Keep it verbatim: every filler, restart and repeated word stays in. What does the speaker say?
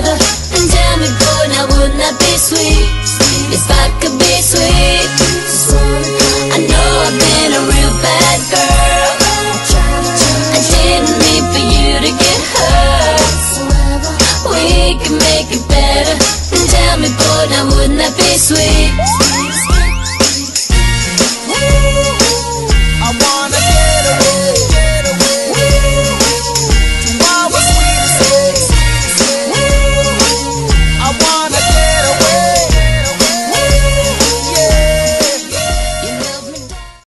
together. And tell me, boy, now wouldn't that be sweet? If I could be sweet. I know I've been a real bad girl. I didn't mean for you to get hurt. We can make it better. And tell me, boy, now wouldn't that be sweet?